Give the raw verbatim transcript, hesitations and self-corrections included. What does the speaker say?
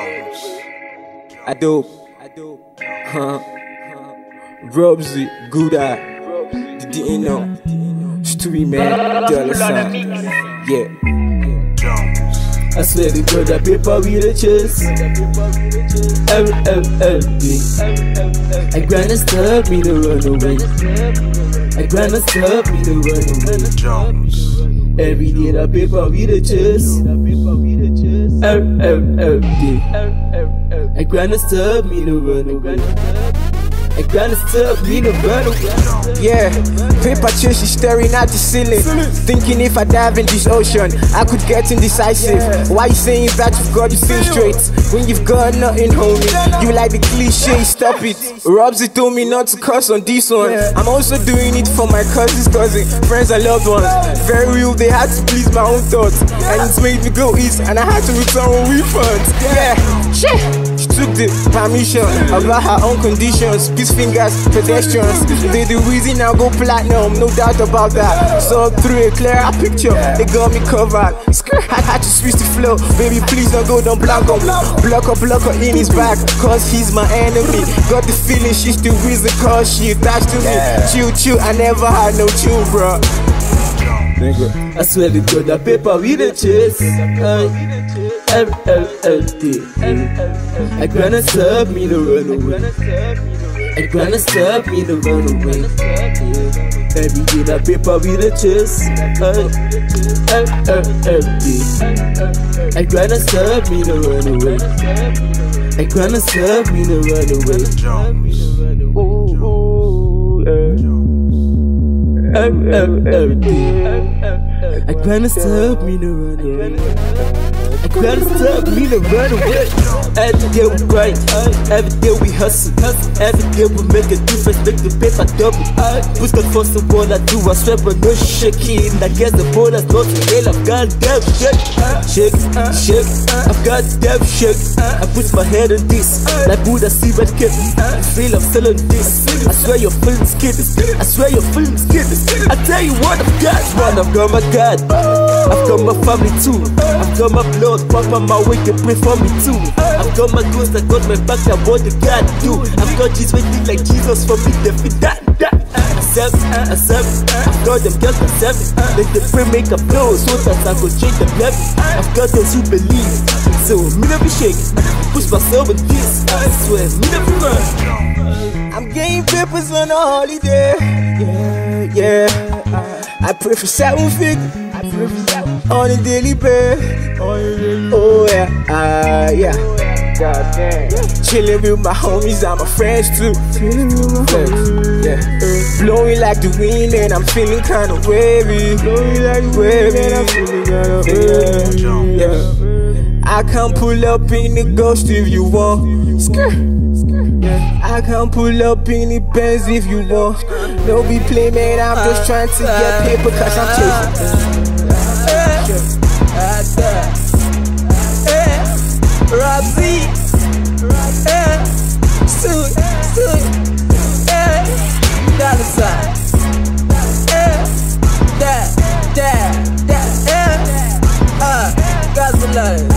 I dope. Huh? ROBXY, good eye. You didn't know. TUWIE, man. Dollar sign. Yeah. I swear to God, that paper we the chase. Every, every, every day. I grind and stop me to run away. I grind and stop me to run away. Every day that paper we the chase. Every, every, every day. I grind and stop me to run away. I grind and stop me to run away. Yeah, paper chase is staring at the ceiling, thinking if I dive in this ocean, I could get indecisive. Why you saying that you've got to think straight when you've got nothing, homie? You like the cliche, stop it. ROBXY told me not to cuss on this one. I'm also doing it for my cousin's cousin, friends and loved ones. Very real, they had to please my own thoughts, and it's made me go east, and I had to return on refunds. Yeah, shit. She took the permission about her own conditions. Peace fingers, pedestrians. They the reason I go platinum, no doubt about that. So through a clearer picture, they got me covered. I had to switch the flow, baby please don't go, don't block on me. Block up, block her in his back, cause he's my enemy. Got the feeling she's the reason cause she attached to me. Chill, chill, I never had no chill, bro. I swear to God, that paper we the chase. Every, every, every day. I grind and stop me to run away. I grind and stop me to run away. Every day that paper we the chase. Every, every, every day. I grind and stop me to run away. I grind and stop me to run away. Ooh, ooh, yeah. Every, every, every day. I grind and stop me to run away. I grind and stop me to run away. Every day we grind, every day we hustle. Every day we make a difference, make the paper double. Push the first of all I do, I swear but no shaking. I guess the bonus not real, I've got damn shake. Shake, shake, I've got damn shake. I put my head on this, like Buddha see red kid. I feel I'm selling this, I swear you're feeling scared. I swear you're feeling scared. I tell you what I've got, man, I've got my God, I've got my family too. I've got my blood, papa my way, you pray for me too. I've got my ghost, I got my back, I what the God do. I've got Jesus waiting like Jesus for me, they feel that, that. Accept, accept, I've got them girls accept. Let the pray make a blow, so that I go change the level. I've got those who believe, so me never shake. Push myself in this, I swear, me never run. I'm getting papers on a holiday. Yeah, yeah. I pray for seven figures. I pray for seven on a daily pay. Oh yeah, uh, yeah. God damn. Chilling with my homies and my friends too. Yeah. Blowing like the wind and I'm feeling kinda wavy. Blowing like the wind and I'm feeling kinda wavy. Yeah. I can pull up in the Ghost if you want. Yeah. I can pull up in the Benz if you want. Don't be play, man, I'm just trying to get paper cause I'm chasing. ROBXY, suit, suit, dollar sign, that, that, that, uh, God's alive.